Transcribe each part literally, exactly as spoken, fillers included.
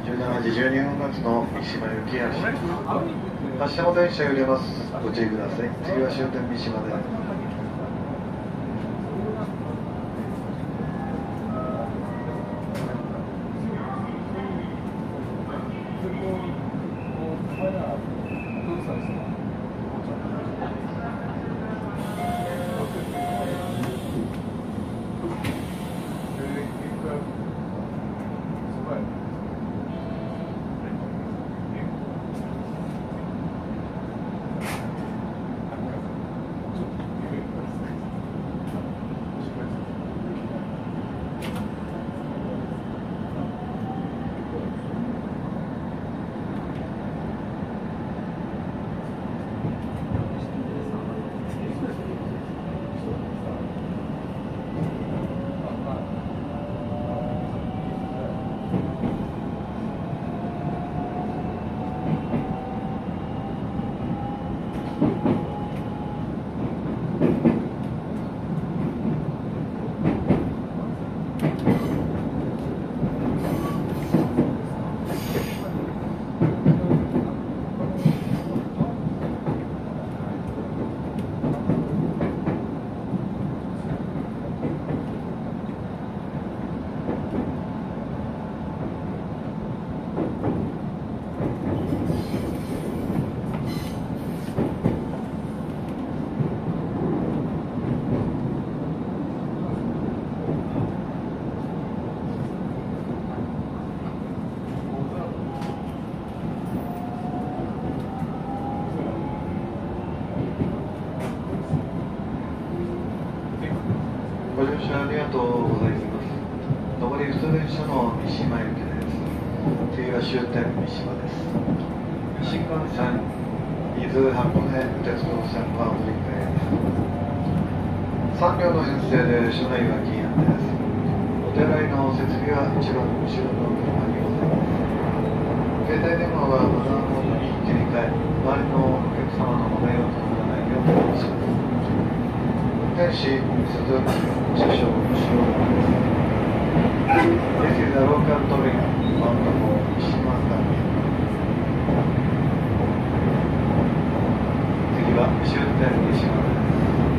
じゅうしちじじゅうにふん発の三島行き発車。発車の電車揺れます。ご注意ください。次は終点三島です。ご乗車ありがとうございます。上り普通電車の三島行きです。次は終点三島です。新幹線伊豆箱根鉄道線はお乗り換えです。さん両の編成で車内は禁煙です。お手洗いの設備は一番後ろの車にございます。携帯電話はマナーモードに切り替え、周りのお客様の問題を作らないようお願いします。天使、鈴、車掌、後ろ。This is a local train on the move三島間。次は終点三島です。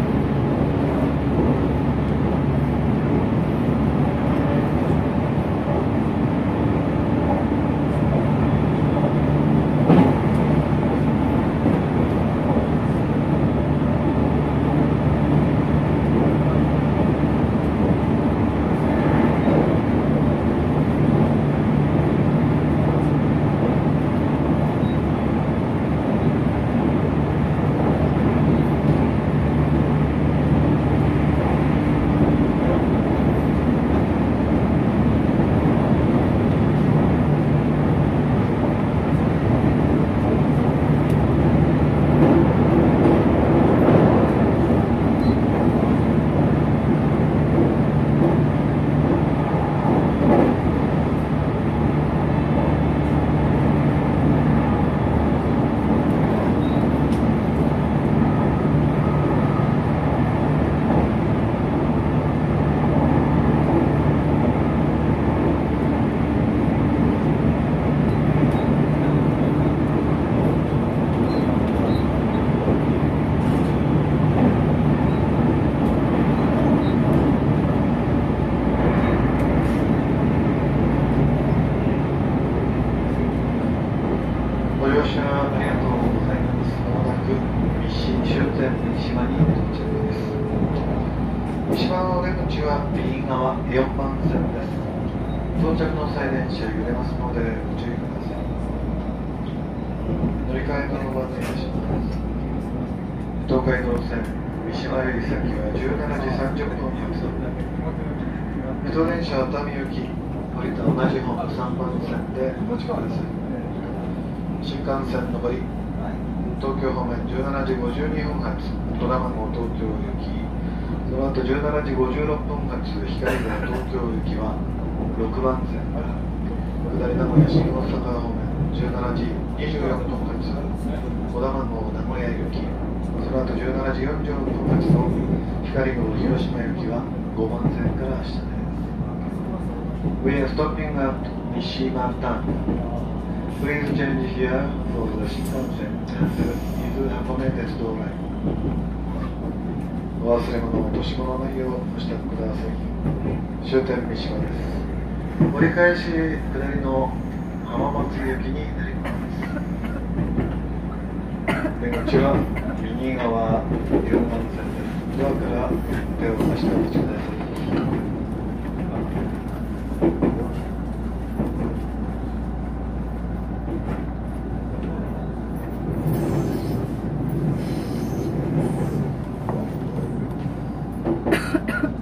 ご乗車ありがとうございます。まもなく三島終点三島に到着です。三島のお出口は右側よんばん線です。到着の際電車揺れますのでご注意ください。乗り換えのご案内いたします。東海道線三島より先はじゅうしちじさんじゅっぷん発。水戸電車熱海行き降りた同じ本さんばん線でお待ちください。新幹線上り東京方面じゅうしちじごじゅうにふん発戸田号東京行き、その後じゅうしちじごじゅうろっぷん発光が東京行きはろくばん線から、下り名古屋新大阪方面じゅうしちじにじゅうよんぷん発児玉号名古屋行き、その後じゅうしちじよんじゅうろっぷん発の光号広島行きはごばん線から明日です。We are stopping at 三島ターミナル。Please change here for the Shinkansen and 伊豆箱根鉄道ライン。お忘れ物、落とし物のないようお支度ください。終点三島です。折り返し下りの浜松行きになります。出口は右側よんばん線です。ドアから手を差してお待ちください。 Ha ha ha.